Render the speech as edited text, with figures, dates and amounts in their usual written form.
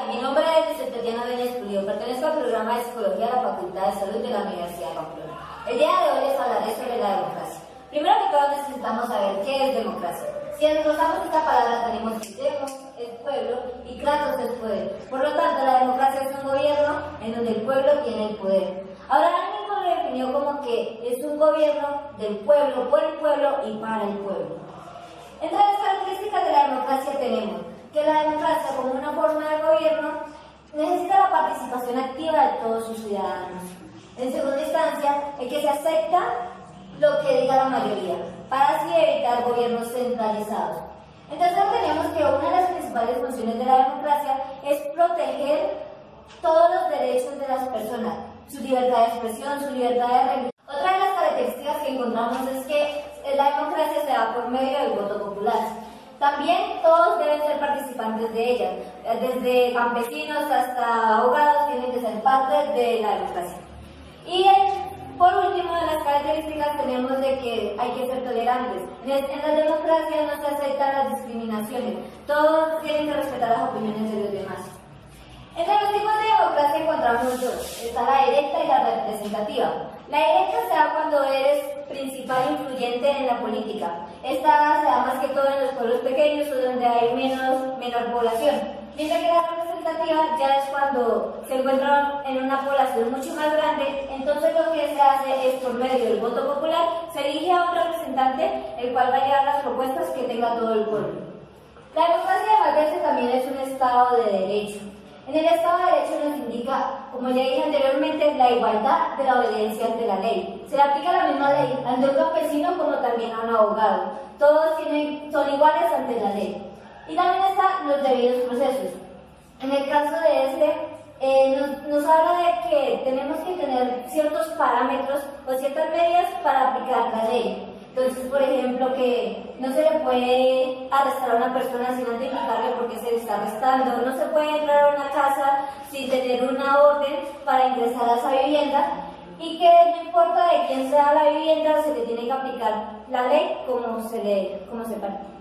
mi nombre es Tatiana Benes Pulido, pertenezco al programa de Psicología de la Facultad de Salud de la Universidad de Pamplona. El día de hoy les hablaré sobre la democracia. Primero que todo necesitamos saber qué es democracia. Si desglosamos esta palabra tenemos que demos es pueblo y kratos es poder. Por lo tanto, la democracia es un gobierno en donde el pueblo tiene el poder. Abraham Lincoln lo definió como que es un gobierno del pueblo, por el pueblo y para el pueblo. Entre las características de la democracia tenemos que la democracia, como una forma de gobierno, necesita la participación activa de todos sus ciudadanos. En segunda instancia, es que se acepta lo que diga la mayoría, para así evitar gobiernos centralizados. Entonces tenemos que una de las principales funciones de la democracia es proteger todos los derechos de las personas, su libertad de expresión, su libertad de religión. Otra de las características que encontramos es que la democracia se da por medio del voto popular. También todos deben ser participantes de ella, desde campesinos hasta abogados tienen que ser parte de la democracia. Y por último, de las características tenemos de que hay que ser tolerantes. En la democracia no se aceptan las discriminaciones, todos tienen que respetar las opiniones de los demás. Entre los tipos de democracia encontramos dos, está la directa y la representativa. La directa se da cuando eres principal influyente en la política. Esta se da más que todo en los pueblos pequeños o donde hay menor población. Mientras que la representativa ya es cuando se encuentran en una población mucho más grande, entonces lo que se hace es por medio del voto popular, se elige a un representante, el cual va a llevar las propuestas que tenga todo el pueblo. La democracia de base también es un estado de derecho. En el Estado de Derecho nos indica, como ya dije anteriormente, la igualdad de la obediencia ante la ley. Se le aplica la misma ley ante un campesino como también a un abogado. Todos son iguales ante la ley. Y también están los debidos procesos. En el caso de nos habla de que tenemos que tener ciertos parámetros o ciertas medidas para aplicar la ley. Entonces, por ejemplo, que no se le puede arrestar a una persona sin antes indicarle por qué se le está arrestando, no se puede entrar a una casa sin tener una orden para ingresar a esa vivienda y que no importa de quién sea la vivienda, se le tiene que aplicar la ley como se